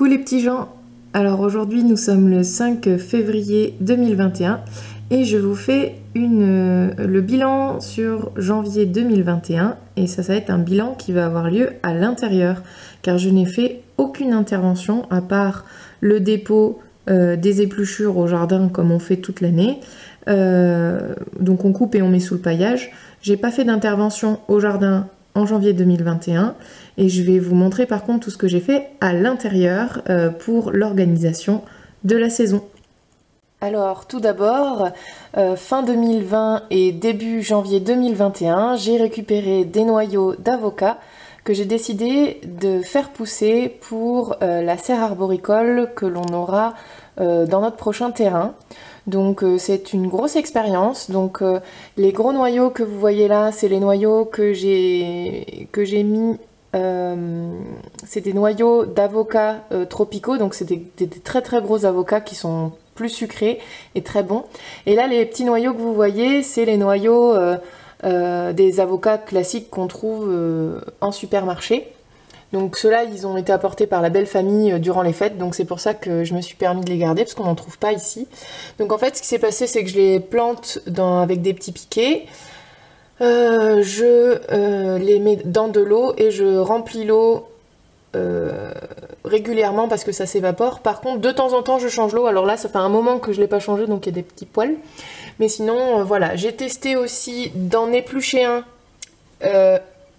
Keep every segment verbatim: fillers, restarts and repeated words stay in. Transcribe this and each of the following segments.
Coucou les petits gens. Alors aujourd'hui nous sommes le cinq février deux mille vingt et un et je vous fais une, le bilan sur janvier deux mille vingt et un et ça, ça va être un bilan qui va avoir lieu à l'intérieur car je n'ai fait aucune intervention à part le dépôt euh, des épluchures au jardin comme on fait toute l'année. Euh, donc on coupe et on met sous le paillage. J'ai pas fait d'intervention au jardin en janvier deux mille vingt et un et je vais vous montrer par contre tout ce que j'ai fait à l'intérieur euh, pour l'organisation de la saison. Alors tout d'abord, euh, fin deux mille vingt et début janvier deux mille vingt et un, j'ai récupéré des noyaux d'avocat que j'ai décidé de faire pousser pour euh, la serre arboricole que l'on aura euh, dans notre prochain terrain. Donc euh, c'est une grosse expérience. Donc euh, les gros noyaux que vous voyez là, c'est les noyaux que j'ai que j'ai mis. Euh, c'est des noyaux d'avocats euh, tropicaux. Donc c'est des, des, des très très gros avocats qui sont plus sucrés et très bons. Et là les petits noyaux que vous voyez, c'est les noyaux euh, euh, des avocats classiques qu'on trouve euh, en supermarché. Donc ceux-là, ils ont été apportés par la belle famille durant les fêtes, donc c'est pour ça que je me suis permis de les garder, parce qu'on n'en trouve pas ici. Donc en fait, ce qui s'est passé, c'est que je les plante dans, avec des petits piquets, euh, je euh, les mets dans de l'eau et je remplis l'eau euh, régulièrement parce que ça s'évapore. Par contre, de temps en temps, je change l'eau. Alors là, ça fait un moment que je ne l'ai pas changé, donc il y a des petits poils. Mais sinon, euh, voilà, j'ai testé aussi d'en éplucher un. Euh,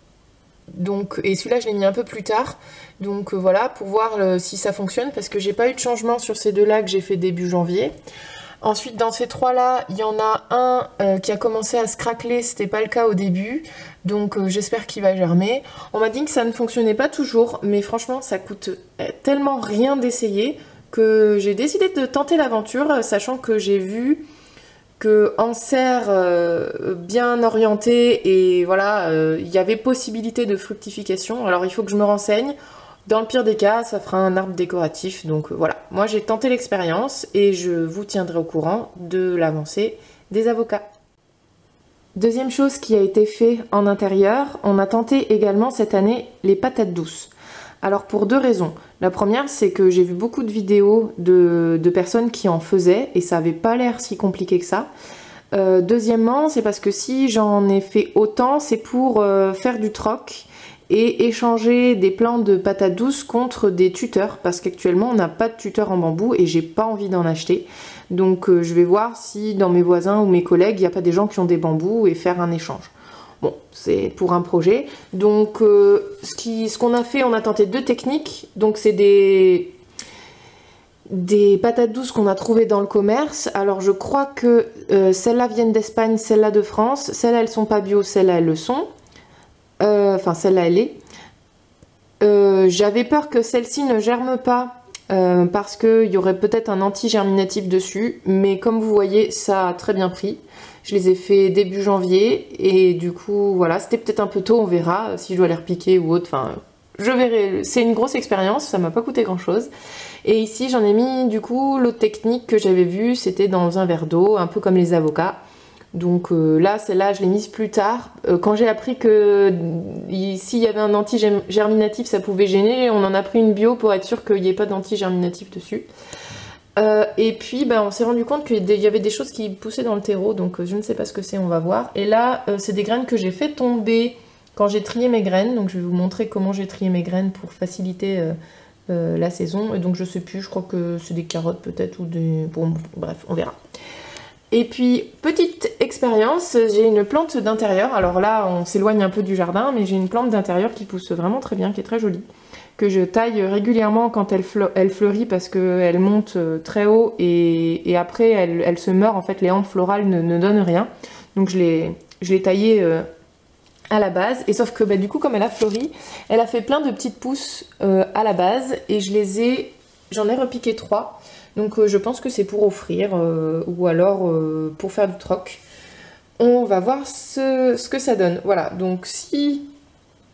Donc, et celui-là je l'ai mis un peu plus tard, donc euh, voilà, pour voir euh, si ça fonctionne, parce que j'ai pas eu de changement sur ces deux-là que j'ai fait début janvier. Ensuite, dans ces trois-là, il y en a un euh, qui a commencé à se craqueler, c'était pas le cas au début, donc euh, j'espère qu'il va germer. On m'a dit que ça ne fonctionnait pas toujours, mais franchement, ça coûte tellement rien d'essayer que j'ai décidé de tenter l'aventure, sachant que j'ai vu que en serre euh, bien orientée et voilà, euh, il y avait possibilité de fructification. Alors il faut que je me renseigne. Dans le pire des cas, ça fera un arbre décoratif. Donc euh, voilà, moi j'ai tenté l'expérience et je vous tiendrai au courant de l'avancée des avocats. Deuxième chose qui a été fait en intérieur, on a tenté également cette année les patates douces. Alors pour deux raisons. La première, c'est que j'ai vu beaucoup de vidéos de, de personnes qui en faisaient et ça avait pas l'air si compliqué que ça. Euh, deuxièmement, c'est parce que si j'en ai fait autant, c'est pour euh, faire du troc et échanger des plants de patates douces contre des tuteurs, parce qu'actuellement on n'a pas de tuteur en bambou et j'ai pas envie d'en acheter. Donc euh, je vais voir si dans mes voisins ou mes collègues, il n'y a pas des gens qui ont des bambous et faire un échange. Bon, c'est pour un projet. Donc, euh, ce qui, ce qu'on a fait, on a tenté deux techniques. Donc, c'est des, des patates douces qu'on a trouvées dans le commerce. Alors, je crois que euh, celles-là viennent d'Espagne, celles-là de France. Celles-là, elles sont pas bio, celles-là, elles le sont. Euh, enfin, celle-là, elle est. Euh, j'avais peur que celle-ci ne germe pas euh, parce qu'il y aurait peut-être un anti-germinatif dessus. Mais comme vous voyez, ça a très bien pris. Je les ai fait début janvier et du coup voilà, c'était peut-être un peu tôt, on verra si je dois les repiquer ou autre, enfin je verrai. C'est une grosse expérience, ça m'a pas coûté grand chose. Et ici j'en ai mis du coup l'autre technique que j'avais vue, c'était dans un verre d'eau, un peu comme les avocats. Donc euh, là, celle-là je l'ai mise plus tard. Euh, quand j'ai appris que s'il y avait un anti-germinatif ça pouvait gêner, on en a pris une bio pour être sûr qu'il n'y ait pas d'anti-germinatif dessus. Euh, et puis bah, on s'est rendu compte qu'il y avait des choses qui poussaient dans le terreau, donc euh, je ne sais pas ce que c'est, on va voir. Et là euh, c'est des graines que j'ai fait tomber quand j'ai trié mes graines, donc je vais vous montrer comment j'ai trié mes graines pour faciliter euh, euh, la saison. Et donc je sais plus, je crois que c'est des carottes peut-être ou des... Bon bref, on verra. Et puis petite expérience, j'ai une plante d'intérieur, alors là on s'éloigne un peu du jardin, mais j'ai une plante d'intérieur qui pousse vraiment très bien, qui est très jolie, que je taille régulièrement quand elle, fleur, elle fleurit parce qu'elle monte très haut et, et après elle, elle se meurt, en fait les hampes florales ne, ne donnent rien. Donc je l'ai taillée euh, à la base, et sauf que bah, du coup comme elle a fleuri, elle a fait plein de petites pousses euh, à la base et je les ai, j'en ai repiqué trois. Donc euh, je pense que c'est pour offrir euh, ou alors euh, pour faire du troc. On va voir ce, ce que ça donne. Voilà, donc si...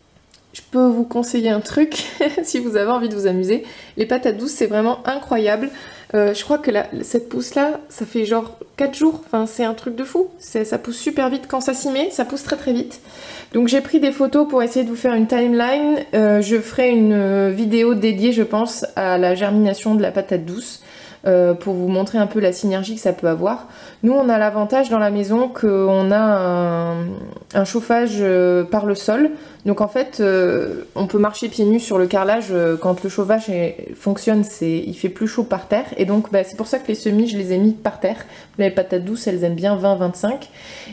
je peux vous conseiller un truc si vous avez envie de vous amuser. Les patates douces, c'est vraiment incroyable. Euh, je crois que la, cette pousse-là, ça fait genre quatre jours. Enfin, c'est un truc de fou. Ça pousse super vite quand ça s'y met. Ça pousse très très vite. Donc j'ai pris des photos pour essayer de vous faire une timeline. Euh, je ferai une vidéo dédiée, je pense, à la germination de la patate douce. Euh, pour vous montrer un peu la synergie que ça peut avoir. Nous, on a l'avantage dans la maison qu'on a un, un chauffage euh, par le sol. Donc en fait, euh, on peut marcher pieds nus sur le carrelage euh, quand le chauffage est, fonctionne, c'est, il fait plus chaud par terre. Et donc bah, c'est pour ça que les semis, je les ai mis par terre. Les patates douces, elles aiment bien vingt à vingt-cinq.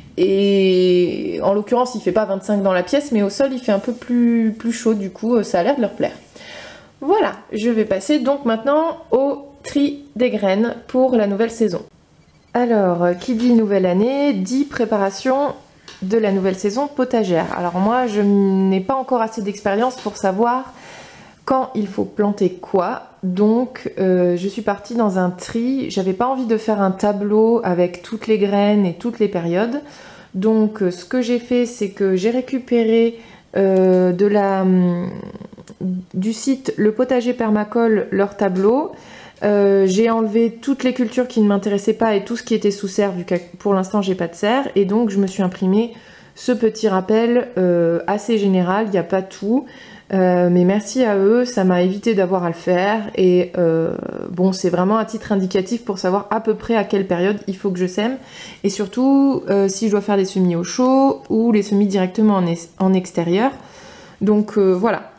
Et en l'occurrence, il fait pas vingt-cinq dans la pièce, mais au sol, il fait un peu plus, plus chaud. Du coup, ça a l'air de leur plaire. Voilà, je vais passer donc maintenant au tri des graines pour la nouvelle saison. Alors, qui dit nouvelle année, dit préparation de la nouvelle saison potagère. Alors moi, je n'ai pas encore assez d'expérience pour savoir quand il faut planter quoi. Donc, euh, je suis partie dans un tri. J'avais pas envie de faire un tableau avec toutes les graines et toutes les périodes. Donc, ce que j'ai fait, c'est que j'ai récupéré euh, de la, du site Le Potager Permacole leur tableau. Euh, j'ai enlevé toutes les cultures qui ne m'intéressaient pas et tout ce qui était sous serre, vu que pour l'instant j'ai pas de serre, et donc je me suis imprimé ce petit rappel euh, assez général, il n'y a pas tout, euh, mais merci à eux, ça m'a évité d'avoir à le faire, et euh, bon, c'est vraiment un titre indicatif pour savoir à peu près à quelle période il faut que je sème, et surtout euh, si je dois faire les semis au chaud ou les semis directement en, en extérieur. Donc euh, voilà.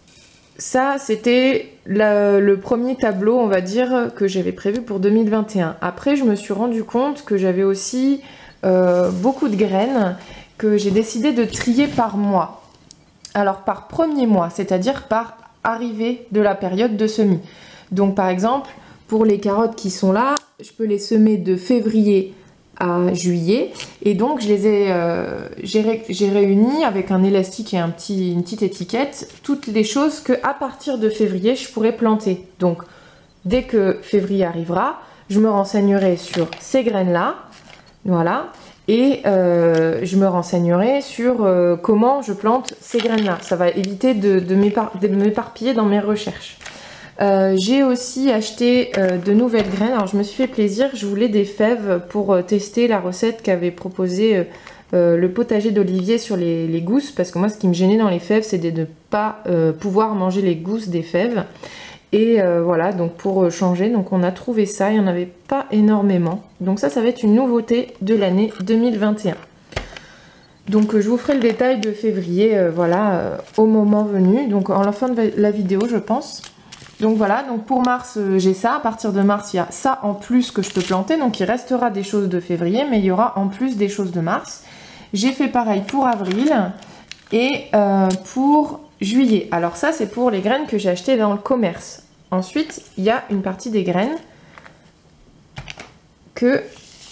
Ça, c'était le premier tableau, on va dire, que j'avais prévu pour deux mille vingt et un. Après, je me suis rendu compte que j'avais aussi euh, beaucoup de graines que j'ai décidé de trier par mois. Alors, par premier mois, c'est-à-dire par arrivée de la période de semis. Donc, par exemple, pour les carottes qui sont là, je peux les semer de février à juillet, et donc je les ai euh, j'ai ré, réuni avec un élastique et un petit, une petite étiquette toutes les choses que à partir de février je pourrais planter. Donc dès que février arrivera, je me renseignerai sur ces graines là, voilà, et euh, je me renseignerai sur euh, comment je plante ces graines là. Ça va éviter de, de m'éparpiller dans mes recherches. Euh, j'ai aussi acheté euh, de nouvelles graines. Alors je me suis fait plaisir, je voulais des fèves pour euh, tester la recette qu'avait proposée euh, euh, le potager d'Olivier sur les, les gousses, parce que moi ce qui me gênait dans les fèves, c'est de ne pas euh, pouvoir manger les gousses des fèves. Et euh, voilà, donc pour changer, donc on a trouvé ça, il n'y en avait pas énormément. Donc ça, ça va être une nouveauté de l'année deux mille vingt et un. Donc je vous ferai le détail de février, euh, voilà, euh, au moment venu, donc en la fin de la vidéo je pense. Donc voilà, donc pour mars, euh, j'ai ça. À partir de mars, il y a ça en plus que je peux planter. Donc il restera des choses de février, mais il y aura en plus des choses de mars. J'ai fait pareil pour avril et euh, pour juillet. Alors ça, c'est pour les graines que j'ai achetées dans le commerce. Ensuite, il y a une partie des graines que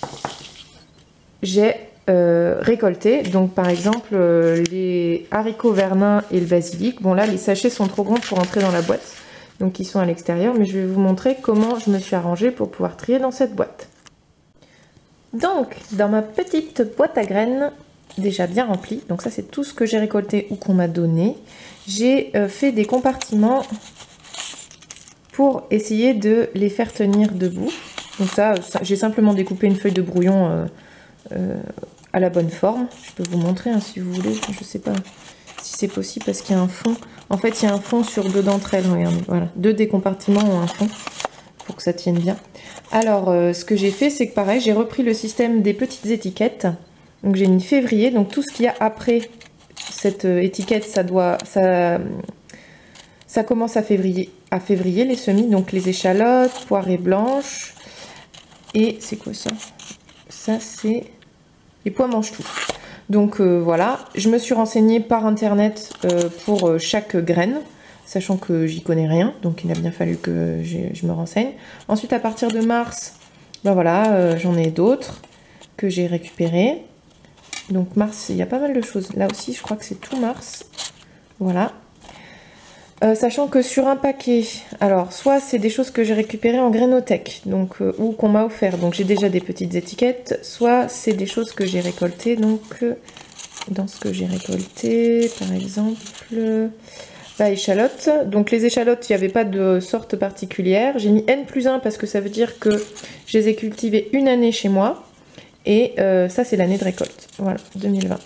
j'ai euh, récoltées. Donc par exemple, euh, les haricots vernin et le basilic. Bon là, les sachets sont trop grands pour entrer dans la boîte. Donc ils sont à l'extérieur, mais je vais vous montrer comment je me suis arrangée pour pouvoir trier dans cette boîte. Donc, dans ma petite boîte à graines, déjà bien remplie, donc ça c'est tout ce que j'ai récolté ou qu'on m'a donné, j'ai euh, fait des compartiments pour essayer de les faire tenir debout. Donc ça, ça j'ai simplement découpé une feuille de brouillon euh, euh, à la bonne forme. Je peux vous montrer hein, si vous voulez, je sais pas si c'est possible parce qu'il y a un fond. En fait, il y a un fond sur deux d'entre elles. Regardez, voilà. Deux des compartiments ont un fond pour que ça tienne bien. Alors, euh, ce que j'ai fait, c'est que pareil, j'ai repris le système des petites étiquettes. Donc, j'ai mis février. Donc, tout ce qu'il y a après cette euh, étiquette, ça doit, ça, ça commence à février, à février les semis. Donc, les échalotes, poirées blanches. Et c'est quoi ça? Ça, c'est les pois mange-tout. Donc euh, voilà, je me suis renseignée par internet euh, pour euh, chaque graine, sachant que j'y connais rien, donc il a bien fallu que je me renseigne. Ensuite, à partir de mars, ben voilà, euh, j'en ai d'autres que j'ai récupérées. Donc mars, il y a pas mal de choses. Là aussi, je crois que c'est tout mars. Voilà. Euh, sachant que sur un paquet, alors soit c'est des choses que j'ai récupérées en Grainothèque, donc euh, ou qu'on m'a offert, donc j'ai déjà des petites étiquettes, soit c'est des choses que j'ai récoltées, donc euh, dans ce que j'ai récolté, par exemple, bah, échalotes. Donc les échalotes, il n'y avait pas de sorte particulière. J'ai mis N plus un parce que ça veut dire que je les ai cultivées une année chez moi. Et euh, ça, c'est l'année de récolte. Voilà, deux mille vingt.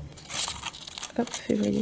Hop, février.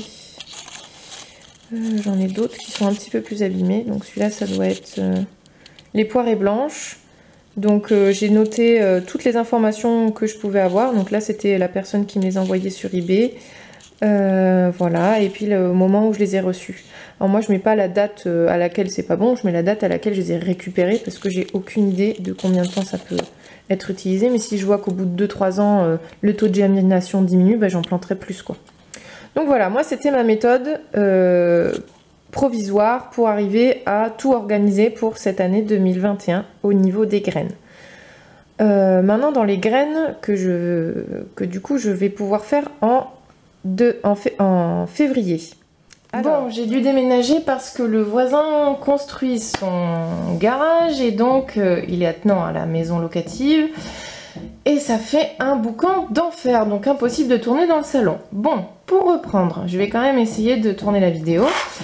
Euh, J'en ai d'autres qui sont un petit peu plus abîmés. Donc celui-là, ça doit être euh, les poirées blanches. Donc euh, j'ai noté euh, toutes les informations que je pouvais avoir. Donc là, c'était la personne qui me les envoyait sur eBay. Euh, voilà, et puis le moment où je les ai reçus. Alors moi je mets pas la date euh, à laquelle c'est pas bon, je mets la date à laquelle je les ai récupérés parce que j'ai aucune idée de combien de temps ça peut être utilisé, mais si je vois qu'au bout de deux trois ans euh, le taux de germination diminue, bah, j'en planterai plus quoi. Donc voilà, moi c'était ma méthode euh, provisoire pour arriver à tout organiser pour cette année deux mille vingt et un au niveau des graines. Euh, maintenant dans les graines que, je, que du coup je vais pouvoir faire en De, en, fait, en février. Alors, bon, j'ai dû déménager parce que le voisin construit son garage et donc euh, il est attenant à la maison locative et ça fait un boucan d'enfer, donc impossible de tourner dans le salon. Bon, pour reprendre, je vais quand même essayer de tourner la vidéo.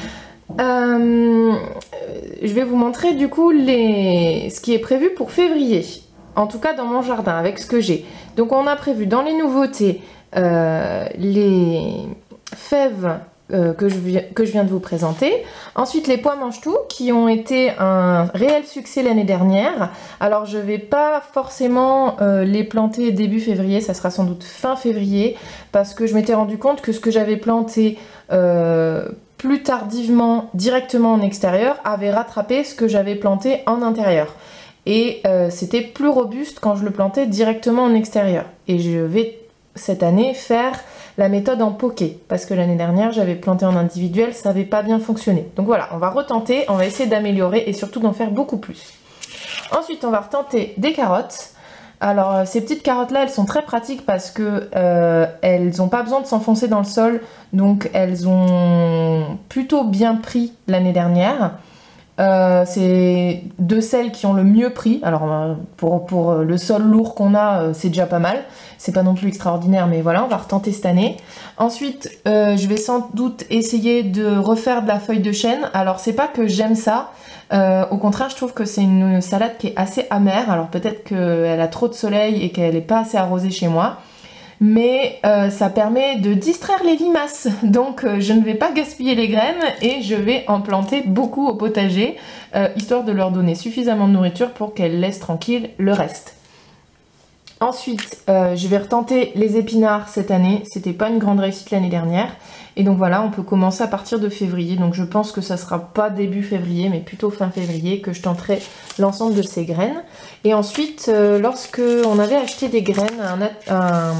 Euh, je vais vous montrer du coup les... ce qui est prévu pour février, en tout cas dans mon jardin avec ce que j'ai. Donc on a prévu dans les nouveautés Euh, les fèves euh, que, je viens, que je viens de vous présenter. Ensuite, les pois mange-tout qui ont été un réel succès l'année dernière. Alors, je ne vais pas forcément euh, les planter début février, ça sera sans doute fin février, parce que je m'étais rendu compte que ce que j'avais planté euh, plus tardivement directement en extérieur avait rattrapé ce que j'avais planté en intérieur. Et euh, c'était plus robuste quand je le plantais directement en extérieur. Et je vais cette année faire la méthode en poké parce que l'année dernière j'avais planté en individuel, ça n'avait pas bien fonctionné. Donc voilà, on va retenter, on va essayer d'améliorer et surtout d'en faire beaucoup plus. Ensuite on va retenter des carottes. Alors ces petites carottes là elles sont très pratiques parce que euh, elles n'ont pas besoin de s'enfoncer dans le sol, donc elles ont plutôt bien pris l'année dernière. Euh, c'est de celles qui ont le mieux pris. Alors pour, pour le sol lourd qu'on a, c'est déjà pas mal, c'est pas non plus extraordinaire, mais voilà, on va retenter cette année. Ensuite euh, je vais sans doute essayer de refaire de la feuille de chêne. Alors c'est pas que j'aime ça, euh, au contraire je trouve que c'est une salade qui est assez amère. Alors peut-être qu'elle a trop de soleil et qu'elle n'est pas assez arrosée chez moi, mais euh, ça permet de distraire les limaces, donc euh, je ne vais pas gaspiller les graines et je vais en planter beaucoup au potager, euh, histoire de leur donner suffisamment de nourriture pour qu'elles laissent tranquille le reste. Ensuite, euh, je vais retenter les épinards cette année, c'était pas une grande réussite l'année dernière, et donc voilà, on peut commencer à partir de février, donc je pense que ça sera pas début février, mais plutôt fin février, que je tenterai l'ensemble de ces graines. Et ensuite, euh, lorsque on avait acheté des graines, un, un,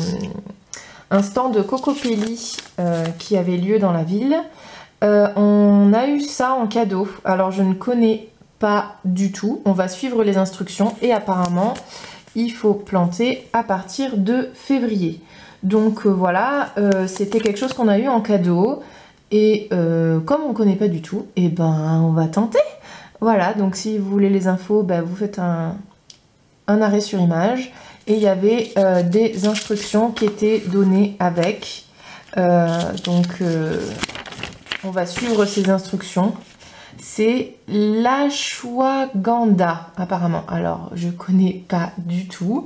un stand de Cocopelli euh, qui avait lieu dans la ville, euh, on a eu ça en cadeau. Alors je ne connais pas du tout, on va suivre les instructions, et apparemment, il faut planter à partir de février. Donc euh, voilà, euh, c'était quelque chose qu'on a eu en cadeau, et euh, comme on ne connaît pas du tout, et ben on va tenter. Voilà, donc si vous voulez les infos, ben, vous faites un, un arrêt sur image, et il y avait euh, des instructions qui étaient données avec. Euh, donc euh, on va suivre ces instructions. C'est l'ashwagandha apparemment, alors je connais pas du tout,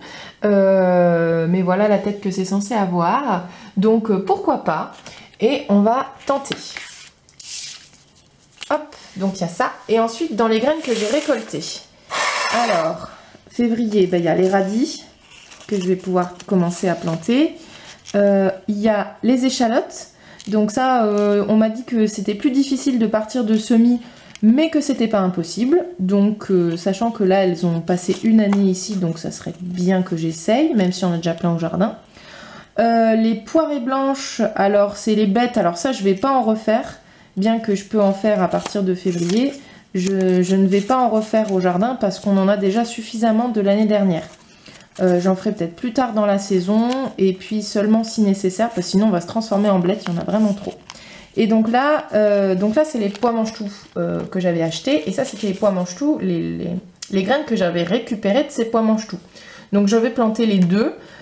euh, mais voilà la tête que c'est censé avoir, donc euh, pourquoi pas, et on va tenter. Hop, donc il y a ça, et ensuite dans les graines que j'ai récoltées, alors février, ben, il y a les radis que je vais pouvoir commencer à planter, euh, il y a les échalotes, donc ça euh, on m'a dit que c'était plus difficile de partir de semis, mais que c'était pas impossible, donc euh, sachant que là elles ont passé une année ici, donc ça serait bien que j'essaye, même si on a déjà plein au jardin. Euh, les poirées blanches, alors c'est les bêtes, alors ça je vais pas en refaire, bien que je peux en faire à partir de février, je, je ne vais pas en refaire au jardin parce qu'on en a déjà suffisamment de l'année dernière. Euh, J'en ferai peut-être plus tard dans la saison, et puis seulement si nécessaire, parce que sinon on va se transformer en blettes, il y en a vraiment trop. Et donc là, euh, donc là c'est les pois mange-tout euh, que j'avais acheté, et ça c'était les pois mange-tout, les, les, les graines que j'avais récupérées de ces pois mange-tout. Donc je vais planter les deux.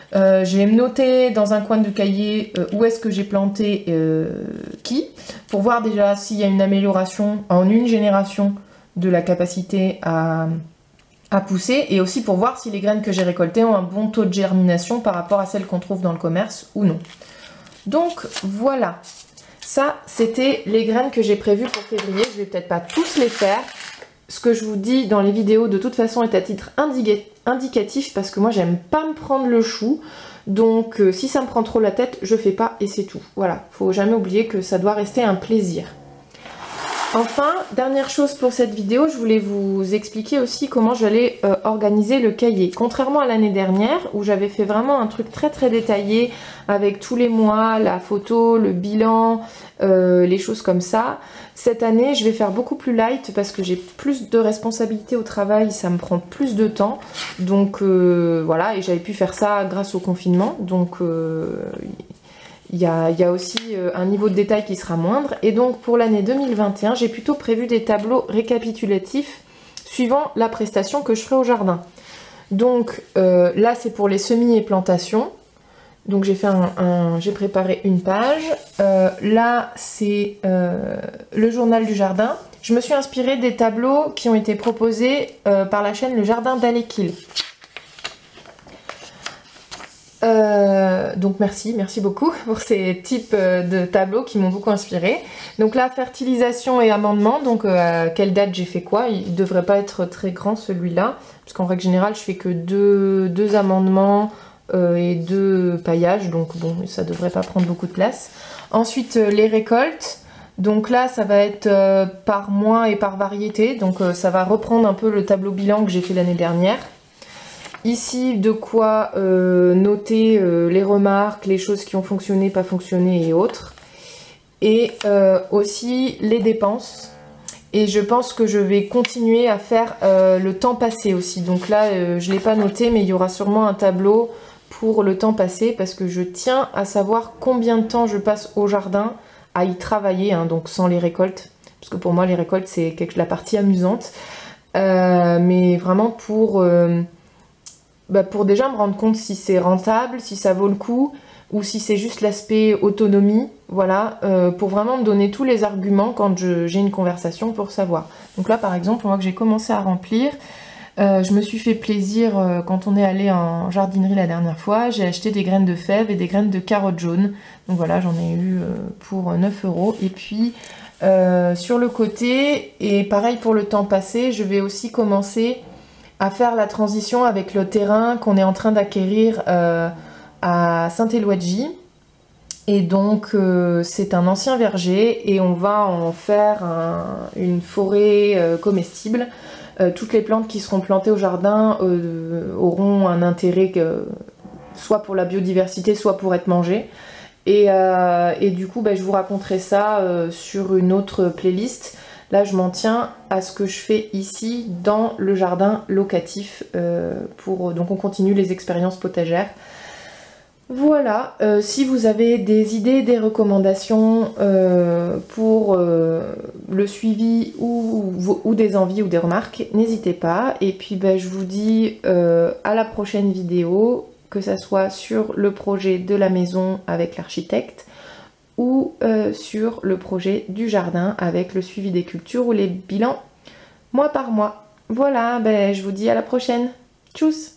Euh, je vais me noter dans un coin du cahier euh, où est-ce que j'ai planté euh, qui, pour voir déjà s'il y a une amélioration en une génération de la capacité à, à pousser, et aussi pour voir si les graines que j'ai récoltées ont un bon taux de germination par rapport à celles qu'on trouve dans le commerce ou non. Donc voilà, ça c'était les graines que j'ai prévues pour février. Je vais peut-être pas tous les faire. Ce que je vous dis dans les vidéos de toute façon est à titre indicatif, parce que moi j'aime pas me prendre le chou, donc euh, si ça me prend trop la tête, je fais pas et c'est tout. Voilà, faut jamais oublier que ça doit rester un plaisir. Enfin, dernière chose pour cette vidéo, je voulais vous expliquer aussi comment j'allais euh, organiser le cahier. Contrairement à l'année dernière, où j'avais fait vraiment un truc très très détaillé, avec tous les mois, la photo, le bilan, euh, les choses comme ça, cette année je vais faire beaucoup plus light, parce que j'ai plus de responsabilités au travail, ça me prend plus de temps. Donc euh, voilà, et j'avais pu faire ça grâce au confinement, donc... Euh, Il y, a, il y a aussi un niveau de détail qui sera moindre. Et donc pour l'année deux mille vingt et un, j'ai plutôt prévu des tableaux récapitulatifs suivant la prestation que je ferai au jardin. Donc euh, là c'est pour les semis et plantations. Donc j'ai fait un, un j'ai préparé une page. Euh, là c'est euh, le journal du jardin. Je me suis inspirée des tableaux qui ont été proposés euh, par la chaîne Le Jardin d'Alekil. Euh, donc merci, merci beaucoup pour ces types de tableaux qui m'ont beaucoup inspiré. Donc là, fertilisation et amendement, donc euh, à quelle date j'ai fait quoi. Il ne devrait pas être très grand celui-là, parce qu'en règle générale je fais que deux, deux amendements euh, et deux paillages, donc bon, ça ne devrait pas prendre beaucoup de place. Ensuite euh, les récoltes, donc là ça va être euh, par mois et par variété, donc euh, ça va reprendre un peu le tableau bilan que j'ai fait l'année dernière. Ici, de quoi euh, noter euh, les remarques, les choses qui ont fonctionné, pas fonctionné et autres. Et euh, aussi les dépenses. Et je pense que je vais continuer à faire euh, le temps passé aussi. Donc là, euh, je ne l'ai pas noté, mais il y aura sûrement un tableau pour le temps passé, parce que je tiens à savoir combien de temps je passe au jardin à y travailler, hein, donc sans les récoltes. Parce que pour moi, les récoltes, c'est la partie amusante. Euh, mais vraiment pour... Euh, Bah pour déjà me rendre compte si c'est rentable, si ça vaut le coup, ou si c'est juste l'aspect autonomie, voilà, euh, pour vraiment me donner tous les arguments quand j'ai une conversation pour savoir. Donc là par exemple, moi que j'ai commencé à remplir, euh, je me suis fait plaisir euh, quand on est allé en jardinerie la dernière fois, j'ai acheté des graines de fèves et des graines de carottes jaunes, donc voilà, j'en ai eu euh, pour neuf euros, et puis euh, sur le côté, et pareil pour le temps passé, je vais aussi commencer à faire la transition avec le terrain qu'on est en train d'acquérir euh, à Saint-Éloi-de-Gie. Et donc euh, c'est un ancien verger et on va en faire un, une forêt euh, comestible. Euh, toutes les plantes qui seront plantées au jardin euh, auront un intérêt que, soit pour la biodiversité, soit pour être mangées. Et, euh, et du coup bah, je vous raconterai ça euh, sur une autre playlist. Là, je m'en tiens à ce que je fais ici dans le jardin locatif. Euh, pour, donc on continue les expériences potagères. Voilà, euh, si vous avez des idées, des recommandations euh, pour euh, le suivi ou, ou des envies ou des remarques, n'hésitez pas. Et puis ben, je vous dis euh, à la prochaine vidéo, que ça soit sur le projet de la maison avec l'architecte, ou euh, sur le projet du jardin avec le suivi des cultures ou les bilans mois par mois. Voilà, ben, je vous dis à la prochaine. Tchuss!